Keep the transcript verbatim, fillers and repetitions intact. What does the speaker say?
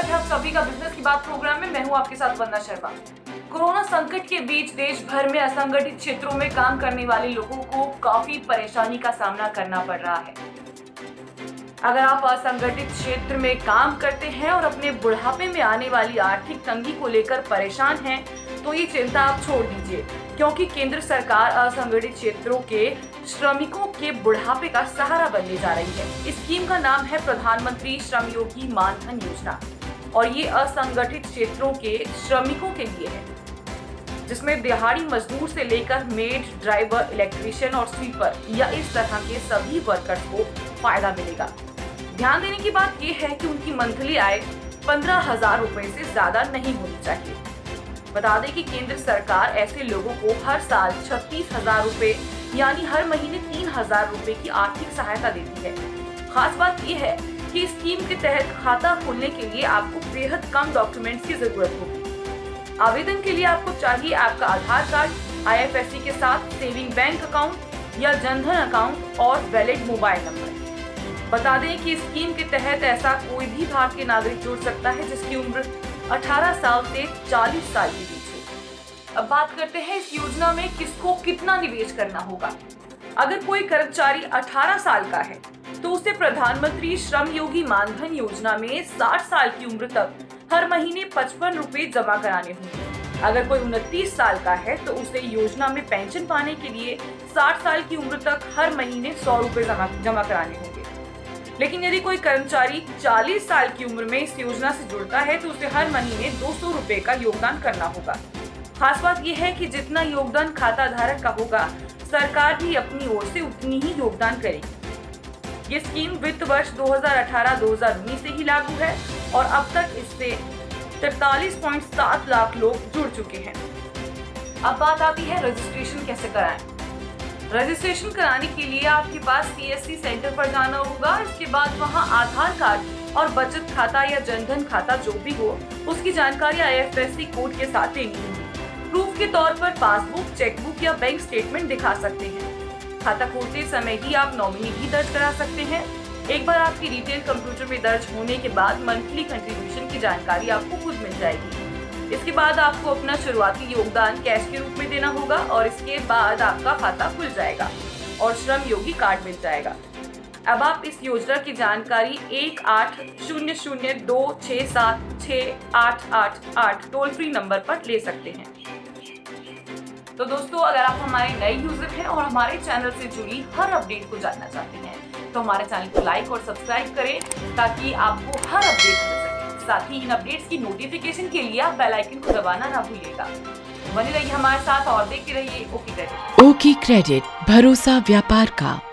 है आप सभी का बिजनेस की बात प्रोग्राम में। मैं हूं आपके साथ वंदना शर्मा। कोरोना संकट के बीच देश भर में असंगठित क्षेत्रों में काम करने वाले लोगों को काफी परेशानी का सामना करना पड़ रहा है। अगर आप असंगठित क्षेत्र में काम करते हैं और अपने बुढ़ापे में आने वाली आर्थिक तंगी को लेकर परेशान हैं, तो ये चिंता आप छोड़ दीजिए, क्योंकि केंद्र सरकार असंगठित क्षेत्रों के श्रमिकों के बुढ़ापे का सहारा बनने जा रही है। इस स्कीम का नाम है प्रधानमंत्री श्रम योगी मानधन योजना और ये असंगठित क्षेत्रों के श्रमिकों के लिए है, जिसमें दिहाड़ी मजदूर से लेकर मेड, ड्राइवर, इलेक्ट्रीशियन और स्वीपर या इस तरह के सभी वर्कर्स को फायदा मिलेगा। ध्यान देने की बात यह है कि उनकी मंथली आय पंद्रह हजार रुपए से ज्यादा नहीं होनी चाहिए। बता दें कि केंद्र सरकार ऐसे लोगों को हर साल छत्तीस हजार रुपए यानी हर महीने तीन हजार रुपए की आर्थिक सहायता देती है। खास बात यह है कि इस स्कीम के तहत खाता खोलने के लिए आपको बेहद कम डॉक्यूमेंट्स की जरूरत होगी। आवेदन के लिए आपको चाहिए आपका Aadhaar card, I F S C के साथ सेविंग बैंक अकाउंट या जनधन अकाउंट और वैलिड मोबाइल नंबर। बता दें कि इस स्कीम के तहत ऐसा कोई भी भारतीय नागरिक जुड़ सकता है जिसकी उम्र अठारह साल से चालीस साल के बीच है। अब बात करते हैं इस योजना में किसको कितना निवेश करना होगा। अगर कोई कर्मचारी अठारह साल का है तो उसे प्रधानमंत्री श्रम योगी मानधन योजना में साठ साल की उम्र तक हर महीने पचपन रुपए जमा कराने होंगे। अगर कोई उनतीस साल का है तो उसे योजना में पेंशन पाने के लिए साठ साल की उम्र तक हर महीने सौ रुपए जमा जमा कराने होंगे। लेकिन यदि कोई कर्मचारी चालीस साल की उम्र में इस योजना से जुड़ता है तो उसे हर महीने दो सौ रुपए का योगदान करना होगा। खास बात यह है कि जितना योगदान खाता धारक का होगा, सरकार भी अपनी ओर से उतनी ही योगदान करेगी। ये स्कीम वित्त वर्ष दो हज़ार अठारह दो हज़ार उन्नीस से ही लागू है और अब तक इससे तैंतालीस पॉइंट सात लाख लोग जुड़ चुके हैं। अब बात आती है रजिस्ट्रेशन कैसे कराएं। रजिस्ट्रेशन कराने के लिए आपके पास सी एस सी सेंटर पर जाना होगा। इसके बाद वहां आधार कार्ड और बचत खाता या जनधन खाता जो भी हो उसकी जानकारी I F S C code के साथ देनी होगी। प्रूफ के तौर पर पासबुक, चेकबुक या बैंक स्टेटमेंट दिखा सकते हैं। खाता खोलते समय ही आप नॉमिनी भी दर्ज करा सकते हैं। एक बार आपकी डिटेल कंप्यूटर में दर्ज होने के बाद मंथली कंट्रीब्यूशन की जानकारी आपको खुद मिल जाएगी। इसके बाद आपको अपना शुरुआती योगदान कैश के रूप में देना होगा और इसके बाद आपका खाता खुल जाएगा और श्रम योगी कार्ड मिल जाएगा। अब आप इस योजना की जानकारी एक आठ शून्य शून्य दो छह सात छह आठ आठ आठ टोल फ्री नंबर पर ले सकते हैं। तो दोस्तों, अगर आप हमारे नए यूजर हैं और हमारे चैनल से जुड़ी हर अपडेट को जानना चाहते हैं तो हमारे चैनल को लाइक और सब्सक्राइब करें ताकि आपको हर अपडेट मिल सके। साथ ही इन अपडेट्स की नोटिफिकेशन के लिए आप बेल आइकन को दबाना ना भूलिएगा। बने रहिए हमारे साथ और देखते रहिए ओके क्रेडिट। ओके क्रेडिट, भरोसा व्यापार का।